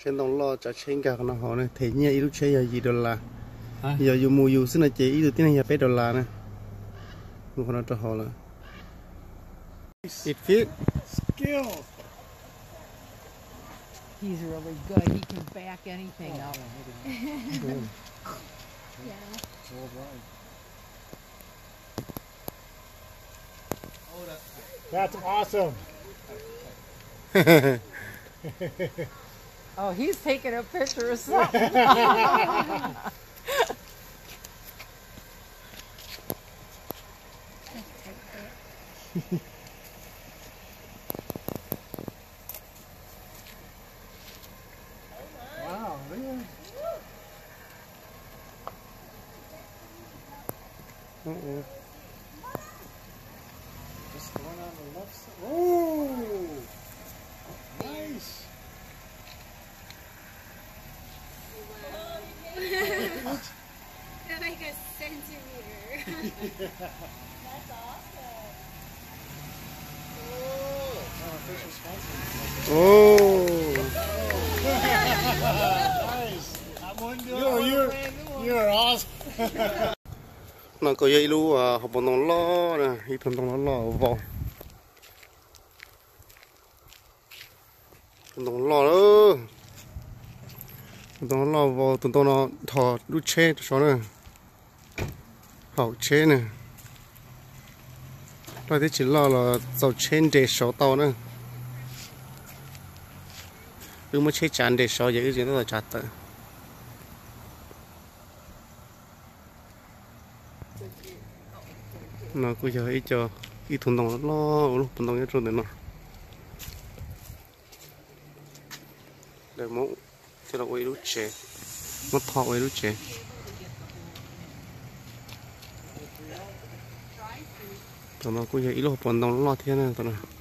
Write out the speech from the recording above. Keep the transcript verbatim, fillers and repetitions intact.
trên đồng lo cho trên cả nó họ này thế nhẹ ít chơi giờ gì đô la giờ dùng mùi dùng xin là chỉ ít được tiếng này bé đô la này một con nó cho họ là it fit skill. He's really good. He can back anything up. Yeah. That's awesome. Oh, he's taking a picture of something. Wow, really? uh-uh. Just going on the left side. Oh, nice. Like a centimeter. That's awesome. Oh Nice. You're, you're, you're awesome. nó có dây lu à học bọn nó lo nè ít thằng nó lo vào nó lo đó nó lo vào tụi nó thò đút chế cho nó hậu chế nè rồi thế chỉ lo là dầu trên để số tàu nữa cứ mới chế chán để số vậy cái gì nó là chặt tới nó cứ giờ ít cho ít thùng đồng lo lúc thùng đồng nhất rồi nó để mẫu thì là quay lúc trẻ nó thọ quay lúc trẻ tụi nó cứ giờ ít lúc thùng đồng lo thế này tụi nó